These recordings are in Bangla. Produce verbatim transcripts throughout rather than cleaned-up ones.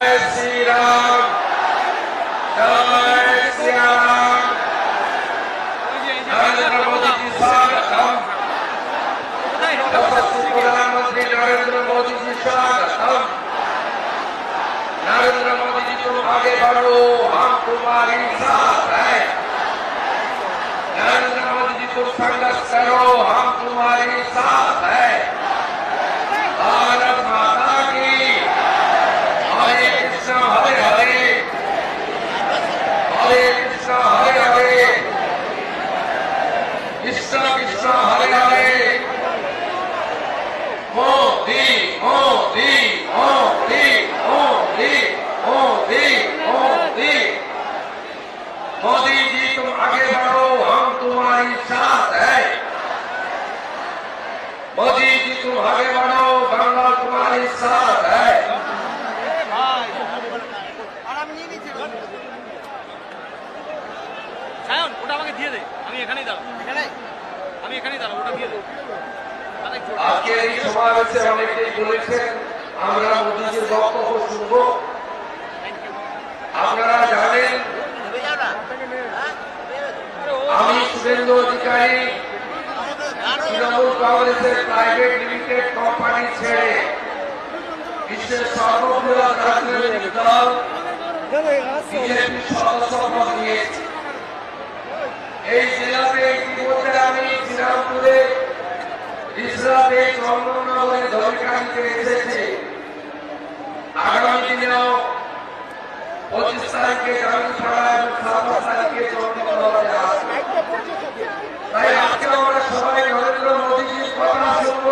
श्री राम, जय श्री राम। नरेंद्र मोदी जी स्वागतम। यशस्वी प्रधानमंत्री नरेंद्र मोदी जी स्वागतम। नरेंद्र मोदी जी तुम आगे बढ़ो, हम तुम्हारी साथ हैं। नरेंद्र मोदी जी तुम संघर्ष करो, हम तुम्हारी साथ हैं। भारत माता की हरे कृष्ण हरे हरे, हरे कृष्ण हरे हरे, कृष्ण कृष्ण हरे हरे। मोदी मोदी मोदी मोदी मोदी मोदी मोदी जी तुम आगे बढ़ो, हम तुम्हारी साथ है। मोदी जी तुम आगे बढ़ो, बंगाल तुम्हारी साथ है। ওটা আমাকে দিয়ে দে, আমি এখানেই দাঁড়াবো। এখানে আমি এখানেই দাঁড়াবো, ওটা দিয়ে দে। আজকের এই সমাবেশে অনেকেই বলেছেন আমরা মোদিজির বক্তব্য শুনবো। আপনারা জানেন আমি শুভেন্দু অধিকারী তৃণমূল কংগ্রেসের প্রাইভেট লিমিটেড কোম্পানি ছেড়ে বিশ্বের সর্ববৃহৎ রাজনৈতিক দল বিজেপির সদস্য পদ নিয়েছি। এই জেলাতে ইতিমধ্যে আমি শ্রীরামপুরে ইসরাতে চন্দননগরে দলকানিতে এসেছি। আগামী দিনেও পঁচিশ তারিখে জামিনছড়া এবং ছাব্বিশ তারিখে চন্দননগরে আসবে। তাই আজকে আমরা সবাই নরেন্দ্র মোদীজির কথা শুনব।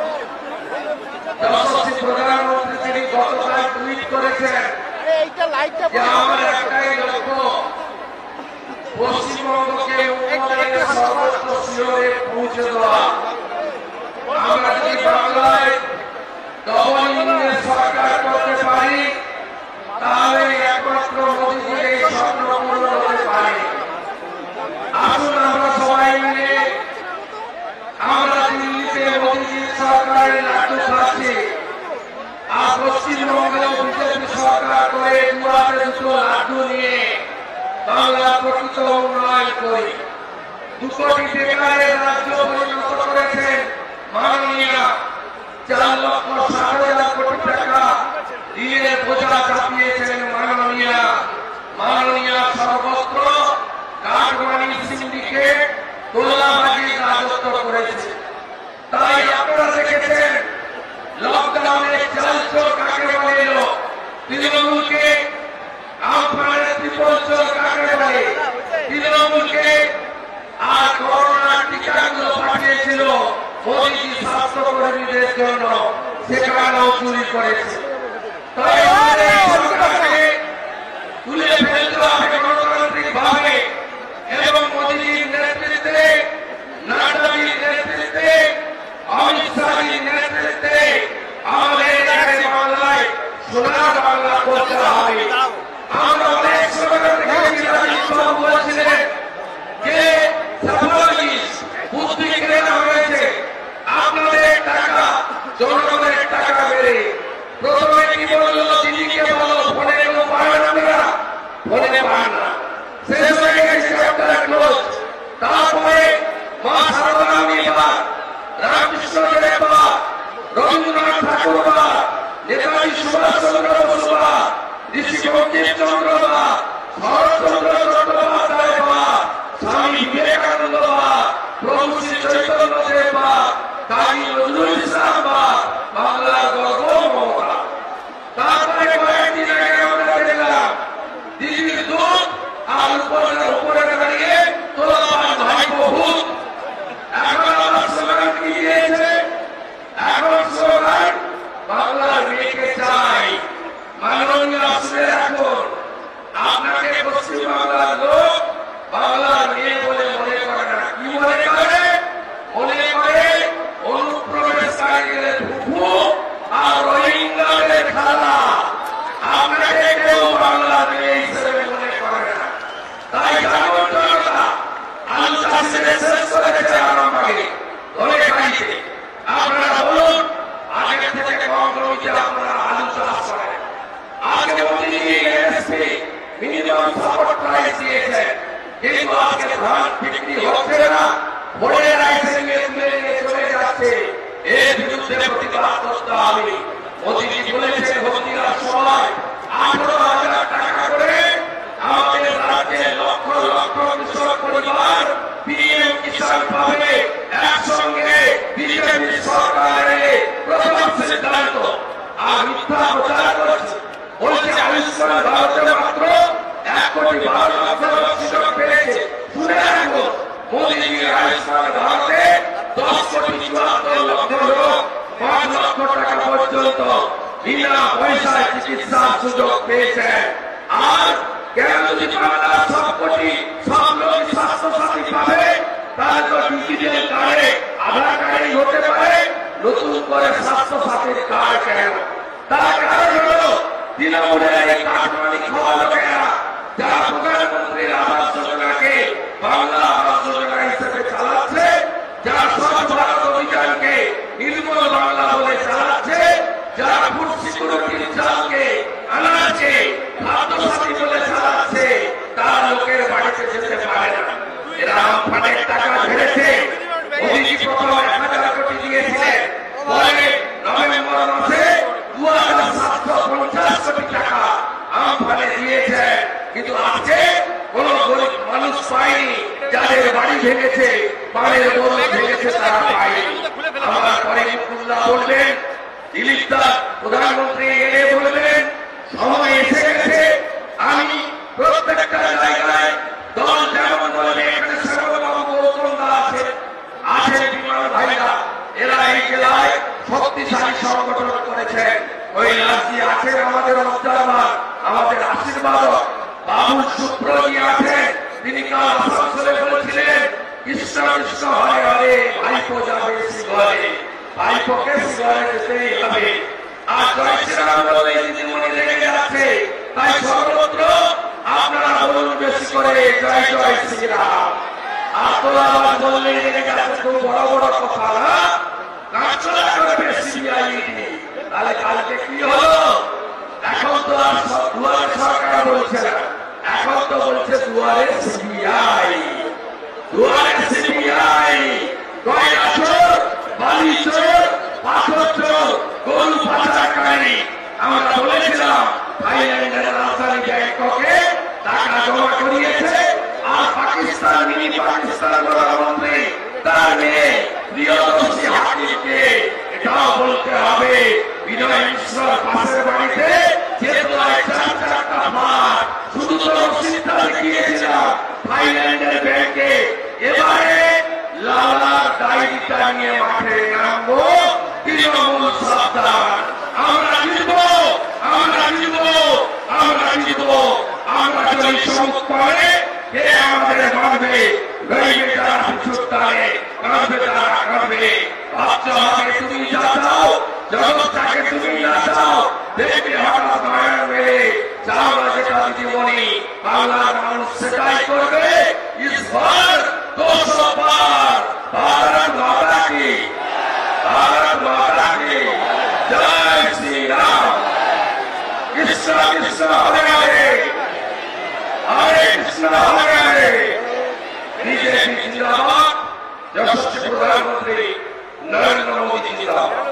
যশস্বী প্রধানমন্ত্রী তিনি গতকাল টুইট করেছেন যে আমার একটাই লক্ষ্য, পশ্চিমবঙ্গকে উন্নয়নের সর্বোচ্চ শিখরে পৌঁছে দেওয়া। আমরা যদি বাংলায় ডবল ইঞ্জিনের সরকার করতে পারি তাহলে একমাত্র মোদীজির এই স্বপ্ন পূরণ হতে পারে। আসুন আমরা সবাই মিলে, আমরা দিল্লিতে মোদীজির সরকারের লাড্ডু খাচ্ছি, আর পশ্চিমবঙ্গেও বিজেপি সরকার করে দুয়ারে দুটো লাড্ডু নিয়ে বাংলা প্রকৃত উন্নয়ন করি। দু কোটি বেকারের রাজ্য পরিণত করেছেন মাননীয়। চার লক্ষ ষাট হাজার কোটি টাকা ঋণের বোঝা চাপিয়েছেন মাননীয়। মাননীয় সর্বত্র কাঠমানি সিন্ডিকেট তোলাবাজির রাজত্ব করেছে। তাই আপনারা দেখেছেন লকডাউনে চাল চোর কাকে বলে, তৃণমূলকে আমফানের ত্রিপল চোর কাকে বলে, তৃণমূলকে আর করোনার টিকাগুলো পাঠিয়েছিল মোদীজি স্বাস্থ্যকর্মীদের জন্য, সেখানেও চুরি করেছে। তাই আমাদের সরকারকে তুলে ফেলতে হবে গণতান্ত্রিক ভাবে এবং মোদীজির নেতৃত্বে, নাড্ডাজির নেতৃত্বে, অমিত শাহজির নেতৃত্বে আমাদের বাংলায় সোনার বাংলা করতে হবে। আমরা অনেক স্লোগান দেখেছি, রাজীব বাবু বলছিলেন যে বুদ্ধি কেনা হয়েছে আপনাদের টাকা, জনগণের টাকা বেড়ে। প্রথমে কি বললো, দিদিকে বলো ফোনে কেউ পান আপনারা, ফোনে পান না, শেষ হয়ে গেছে চ্যাপ্টার ক্লোজ। তারপরে মা সারদা মিবা, রামকৃষ্ণ দেব বা, রবীন্দ্রনাথ ঠাকুর বা, নেতাজি সুভাষ চন্দ্র বসু বা, ঋষি বঙ্কিম চন্দ্র বা, শরৎচন্দ্র চট্টোপাধ্যায় বা, স্বামী বিবেকানন্দ বা, প্রভু শ্রী চৈতন্য দেব বা, কাজী নজরুল ইসলাম বা, বাংলার গর্ব মমতা। তারপরে কয়েকদিন আগে আমরা দেখলাম দিল্লির দুধ আর উপরে উপরে দাঁড়িয়ে তোলাবাজ ভাইপো ভূত। এখন আমার স্লোগান কি দিয়েছে, এখন স্লোগান বাংলার মেয়েকে চাই। মাননীয় আসলে এখন আপনাকে পশ্চিমবাংলার লোক বাংলার মেয়ে বলে মনে করে না। কি মনে করে? মনে করে অনুপ্রবেশকারীদের সাপোর্ট প্রাইস দিয়েছেন, কিন্তু আজকে ধান বিক্রি হচ্ছে না, ভোটে লাইসেন্সে তুলে নিয়ে চলে যাচ্ছে। এর বিরুদ্ধে প্রতিবাদ করতে হবে। মোদীজি বলেছেন ভোটিংয়ের সময় আঠারো হাজার টাকা করে আমাদের রাজ্যের লক্ষ লক্ষ কৃষক পরিবার পিএম কিষাণ পাবে। একসঙ্গে বিজেপি সরকারের প্রথম সিদ্ধান্ত আর মিথ্যা প্রচার করছে। বলছে আয়ুষ্মান ভারতে মাত্র এক কোটি বারো লক্ষ কৃষক পেয়েছে। শুনে রাখুন, মোদীজির আয়ুষ্মান ভারতে দশ কোটি চুয়াত্তর লক্ষ লোক পাঁচ লক্ষ টাকা পর্যন্ত বিনা পয়সায় চিকিৎসার সুযোগ পেয়েছেন। আর কেন যদি বাংলার সব কোটি সব লোক স্বাস্থ্য সাথী পাবে, তাহলে তো ডিজিটাল কার্ডে আধার কার্ডেই হতে পারে, নতুন করে স্বাস্থ্য সাথীর কার্ড কেন? তার কারণ হল তৃণমূলের এই কাঠমানি খাওয়া লোকেরা যারা প্রধানমন্ত্রীর আবাস যোজনাকে বাংলা আবাস যোজনা হিসেবে চালাচ্ছে, যারা স্বচ্ছ ভারত অভিযানকে নির্মল বাংলা বলে চালাচ্ছে, যারা ফুড সিকিউরিটির চালকে আনাজকে খাদ্যসাথী বলে চালাচ্ছে, তার লোকের বাড়িতে যেতে পারে না। এরা আমফানের টাকা ঝেড়েছে। মোদীজি প্রথম এক হাজার কোটি দিয়েছিলেন, পরে নভেম্বর মাসে দু হাজার সাতশো পঞ্চাশ কোটি টাকা আমফানে দিয়েছেন, কিন্তু আজকে কোন গরিব মানুষ পায়নি। যাদের বাড়ি ভেঙেছে, বাড়ির দোল ভেঙেছে, তারা পায়নি। আমার পরে মুকুল্লাহ বললেন, দিলীপ দাস প্রধানমন্ত্রী এনে বললেন সময় এসে গেছে, আমি প্রত্যেকটা জায়গায় দল যেমন বলবে, এখানে শ্যামলবাবু গৌতম দা আছে, আছে বিমান ভাইরা, এরা এই জেলায় শক্তিশালী সংগঠন করেছেন। ওই রাজ্যে আছেন আমাদের অবজারভার, আমাদের আশীর্বাদক বাবুল সুপ্রজি আছেন। তিনি কাল আসানসোলে বলেছিলেন কৃষ্ণ কৃষ্ণ হরে হরে, ভাইপো যাবে শিবরে, ভাইপোকে শিবরে যেতেই হবে। আর জয় শ্রীরাম বলে দিদিমণি লেগে যাচ্ছে, তাই সর্বত্র আপনারা বলুন বেশি করে জয় জয় শ্রীরাম। আর তোলাবাদ বললে লেগে যাচ্ছে, খুব বড় বড় কথা না, কাঁচলা করবে সিবিআই। তাহলে কালকে কি হলো? এখন তো আর দুয়ারে সরকার বলছে না, এখন তো বলছে দুয়ারে সিবিআই, দুয়ারে সিবিআই। কয়লা চোর, বালি চোর, পাথর চোর, গরু পাচারকারী। আমরা বলেছিলাম থাইল্যান্ডের রাজধানী ব্যাংককে টাকা জমা করিয়েছে, আর পাকিস্তান মিনি পাকিস্তান প্রধানমন্ত্রী তার মেয়ে প্রিয়দর্শী হাকিমকে এটাও বলতে হবে বিনয় মিশ্রর পাশের বাড়িতে যেহেতু চার চারটা মাঠ শুধু তো রসিদটা দেখিয়েছিলাম থাইল্যান্ডের ব্যাংকে, এবারে লালার ডায়েরিটা নিয়ে মাঠে নামবো। তৃণমূল সাবধান, আমরা জিতব, আমরা জিতব, আমরা জিতব। আমরা যদি সম্মুখ করে কে আমাদের মানবে, গরিবের যারা পিছুর টানে কাঁদবে, তারা কাঁদবে। বাচ্চা আমাকে তুমি যা চাও, জগৎটাকে তুমি না চাও, দেখবে হঠাৎ মায়ের মেয়ে চাও না যেটা দিদিমণি, বাংলার মানুষ সেটাই করবে। ঈশ্বর দুশো বার ভারত মাতা কি, ভারত মাতা কি জয় শ্রীরাম। কৃষ্ণ কৃষ্ণ হরে হরে, হরে কৃষ্ণ হরে হরে। বিজেপি জিন্দাবাদ, যশস্বী প্রধানমন্ত্রী নরেন্দ্র মোদী জিন্দাবাদ।